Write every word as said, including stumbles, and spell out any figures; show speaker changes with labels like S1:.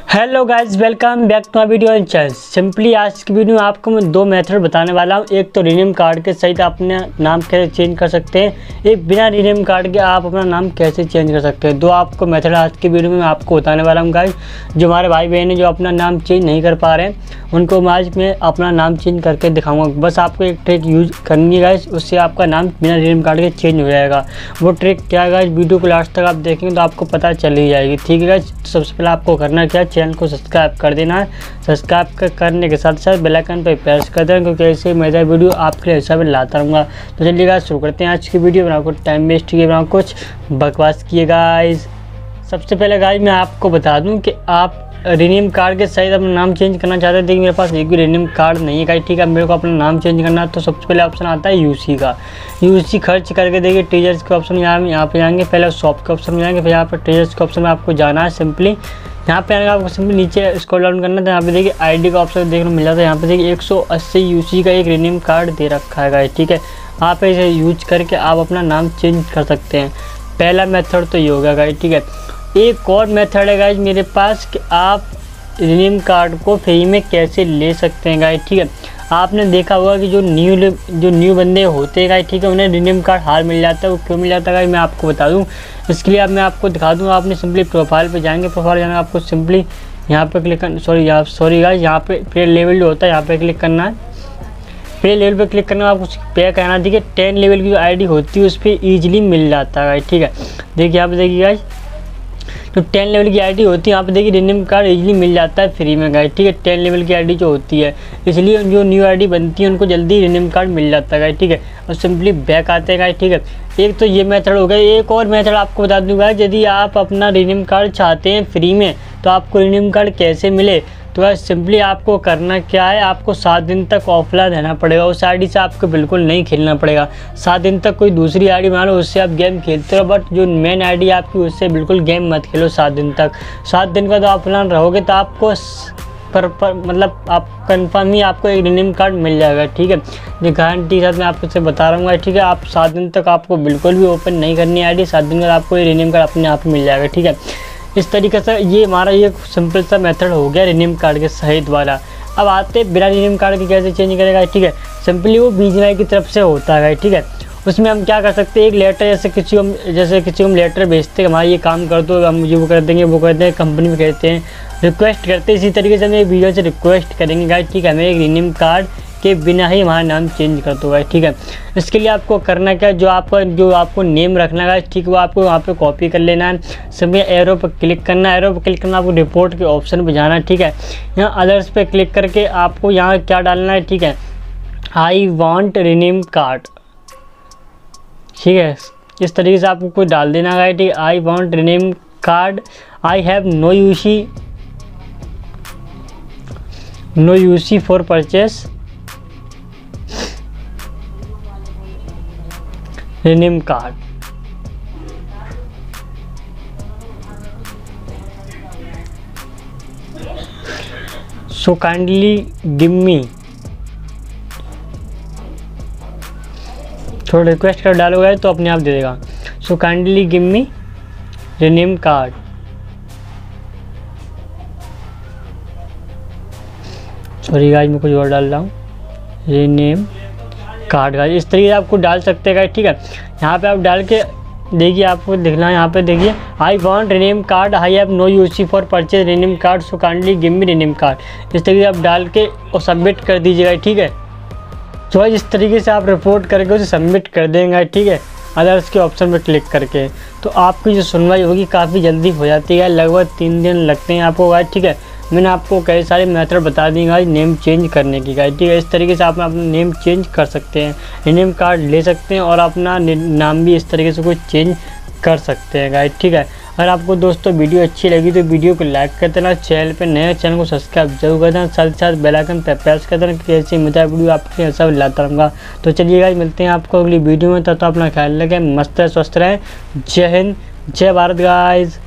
S1: Hello guys, welcome back to my video and channel. Simply आज की video में आपको मैं दो मेथड बताने वाला हूँ। एक तो रिनेम कार्ड के सहित अपने नाम कैसे चेंज कर सकते हैं, एक बिना रिनेम कार्ड के आप अपना नाम कैसे चेंज कर सकते हैं। दो आपको मेथड आज की वीडियो में मैं आपको बताने वाला हूँ गाइज। जो हमारे भाई बहन हैं जो अपना नाम चेंज नहीं कर पा रहे हैं, उनको आज मैं अपना नाम चेंज करके दिखाऊँगा। बस आपको एक ट्रिक यूज करनी है गाइज, उससे आपका नाम बिना रिनेम कार्ड के चेंज हो जाएगा। वो ट्रिक क्या है गाइज, वीडियो को लास्ट तक आप देखेंगे तो आपको पता चल ही जाएगी। ठीक है गाइज, सबसे पहले आपको करना क्या है, चैनल को सब्सक्राइब कर देना है। सब्सक्राइब करने के साथ साथ बेल आइकन पर प्रेस कर देना, क्योंकि ऐसे मेरा वीडियो आपके लिए ऐसा भी लाता रहूँगा। तो चलिए गाइस शुरू करते हैं आज की वीडियो। बना कुछ टाइम वेस्ट किए, बना कुछ बकवास किए गाइस। सबसे पहले गाइस मैं आपको बता दूं कि आप रिनेम कार्ड के सहित अपना नाम चेंज करना चाहते हैं। देखिए मेरे पास एक भी रिनेम कार्ड नहीं है गाइस। ठीक है, मेरे को अपना नाम चेंज करना है तो सबसे पहले ऑप्शन आता है यूसी का। यूसी खर्च करके देखिए टीचर्स के ऑप्शन में यहाँ यहाँ पे जाएंगे, पहले शॉप के ऑप्शन में जाएंगे, फिर यहाँ पर टीचर्स के ऑप्शन में आपको जाना है। सिंपली यहाँ पे आने आपको सिंपली नीचे स्क्रॉल डाउन करना था। यहाँ पे देखिए आईडी का ऑप्शन देखने को मिल जाता है। यहाँ पे देखिए एक सौ अस्सी यूसी का एक रिनेम कार्ड दे रखा है गाइस। ठीक है, आप इसे यूज करके आप अपना नाम चेंज कर सकते हैं। पहला मेथड तो ये हो गया गाइस। ठीक है, एक और मेथड है गाइस मेरे पास कि आप रिनेम कार्ड को फ्री में कैसे ले सकते हैं गाइस। ठीक है, आपने देखा होगा कि जो न्यू जो न्यू बंदे होते हैं गाइस, ठीक है, उन्हें रिनेम कार्ड हार मिल जाता है। वो क्यों मिल जाता है गाइस, मैं आपको बता दूं। इसके लिए अब मैं आपको दिखा दूं। आपने सिंपली प्रोफाइल पे जाएंगे, प्रोफाइल जाना आपको सिंपली यहाँ पे क्लिक करना, सॉरी यहाँ सॉरी गाइस यहाँ पे प्ले लेवल जो होता है यहाँ पे क्लिक करना है। प्ले लेवल पे क्लिक करना आपको पे करना। ठीक है, टेन लेवल की जो आई डी होती है उस पर ईजिली मिल जाता है गाइस। ठीक है, देखिए यहाँ पे देखिए गाइस तो टेन लेवल की आईडी होती है, यहाँ पे देखिए रिनेम कार्ड इजीली मिल जाता है फ्री में गाइस। ठीक है, टेन लेवल की आईडी जो होती है, इसलिए जो न्यू आईडी बनती है उनको जल्दी रिनेम कार्ड मिल जाता है गाइस। ठीक है, और सिंपली बैक आते हैं गाइस। ठीक है, एक तो ये मेथड हो गया। एक और मेथड आपको बता दूंगा, यदि आप अपना रिनेम कार्ड चाहते हैं फ्री में तो आपको रिनेम कार्ड कैसे मिले। तो गाइस सिंपली आपको करना क्या है, आपको सात दिन तक ऑफलाइन रहना पड़ेगा। उस आईडी से आपको बिल्कुल नहीं खेलना पड़ेगा। सात दिन तक कोई दूसरी आईडी बना लो, उससे आप गेम खेलते रहो, बट जो मेन आईडी आपकी उससे बिल्कुल गेम मत खेलो सात दिन तक। सात दिन का तो ऑफलाइन रहोगे तो आपको पर, पर मतलब आप कंफर्म ही आपको एक रिनेम कार्ड मिल जाएगा। ठीक है, ये गारंटी के साथ मैं आपको से बता रहा हूँ। ठीक है, आप सात दिन तक आपको बिल्कुल भी ओपन नहीं करनी आईडी, सात दिन बाद आपको ये रिनेम कार्ड अपने आप मिल जाएगा। ठीक है, इस तरीके से ये हमारा ये सिंपल सा मेथड हो गया रिनेम कार्ड के सहित वाला। अब आते हैं बिना रिनेम कार्ड के कैसे चेंज करेगा। ठीक है, सिंपली वो बीजीएमआई की तरफ से होता है। ठीक है, उसमें हम क्या कर सकते हैं, एक लेटर जैसे किसी को जैसे किसी को हम लेटर भेजते हैं, हमारा ये काम कर दो, हम मुझे वो कर देंगे, वो करते हैं, कंपनी में कहते हैं, रिक्वेस्ट करते हैं। इसी तरीके से हम एक वीडियो से रिक्वेस्ट करेंगे गाइस। ठीक है, हमें एक रिनेम कार्ड के बिना ही हमारा नाम चेंज कर दो गाइस। ठीक है, इसके लिए आपको करना क्या, जो आपका जो आपको नेम रखना है गाइस, ठीक है, वो आपको वहाँ पे कॉपी कर लेना है। सिंपली एरो पर क्लिक करना है, एरो पर क्लिक करना आपको रिपोर्ट के ऑप्शन पे जाना है। ठीक है, यहाँ अदर्स पे क्लिक करके आपको यहाँ क्या डालना है, ठीक है, आई वांट रिनेम कार्ड। ठीक है, इस तरीके से आपको कुछ डाल देना गाइस। ठीक है, I want rename card, I have no UC no UC for purchase rename card. So kindly give me, थोड़ा रिक्वेस्ट कर डालोगे तो अपने आप दे देगा। So kindly give me rename card. Sorry guys मैं कुछ और डाल रहा हूँ, रिनेम कार्ड गाइस। इस तरीके से आपको डाल सकते हैं गाइस। ठीक है, यहाँ पे आप डाल के देखिए, आपको दिखना है यहाँ पे देखिए, I want rename card, I have no UC for purchase rename card, so kindly give me rename card. इस तरीके से आप डाल के और सबमिट कर दीजिएगा। ठीक है, तो इस तरीके से आप रिपोर्ट करके उसे सबमिट कर देंगे। ठीक है, अदर्स के ऑप्शन पर क्लिक करके तो आपकी जो सुनवाई होगी काफ़ी जल्दी हो जाती है, लगभग तीन दिन लगते हैं आपको गाइस। ठीक है, मैंने आपको कई सारे मेथड बता दिए गाइस नेम चेंज करने की गाइस। ठीक है, इस तरीके से आप अपना नेम चेंज कर सकते हैं, रिनेम कार्ड ले सकते हैं और अपना नाम भी इस तरीके से कुछ चेंज कर सकते हैं गाइस। ठीक है, अगर आपको दोस्तों वीडियो अच्छी लगी तो वीडियो को लाइक कर देना, चैनल पे नए चैनल को सब्सक्राइब जरूर कर देना, साथ साथ बेल आइकन पर प्रेस कर देना कि ऐसी मजा वीडियो आपके ऐसा लाता रहूँगा। तो चलिए गाइस मिलते हैं आपको अगली वीडियो में, तब तो अपना ख्याल रखें, मस्त रहे, स्वस्थ रहें। जय हिंद, जय भारत गाइस।